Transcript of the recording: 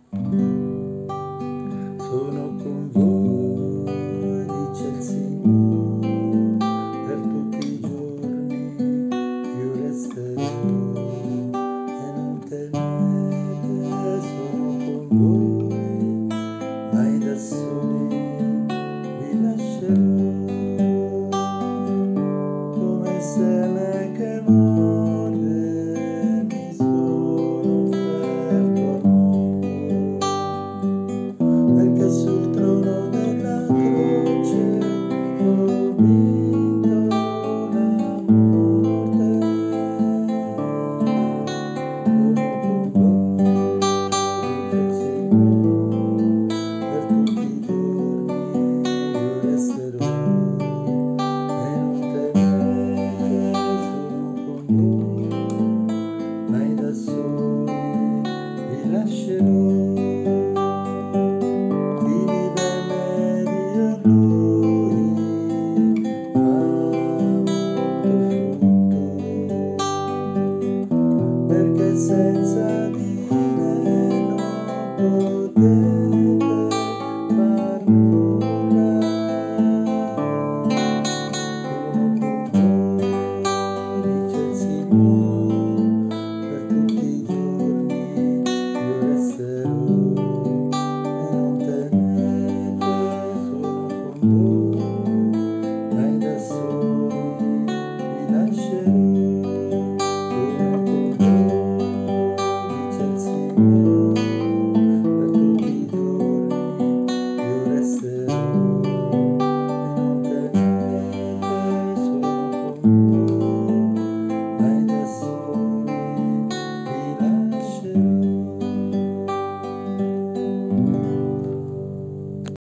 Sono con voi, dice il Signore, per tutti i giorni io resterò e non temete, sono con voi, mai da soli vi lascerò, come seme che muore mi sono offerto perché sul trono della croce ho vinto la morte. Sono con voi, dice il Signore, per tutti i giorni io resterò e non temete, sono con voi, mai da soli vi lascerò. Perché senza di me non potete far nulla. Sono con voi, dice il Signore, per tutti i giorni io resterò e non temete, sono con voi, mai da soli vi lascerò. Sono con voi, dice il Signore.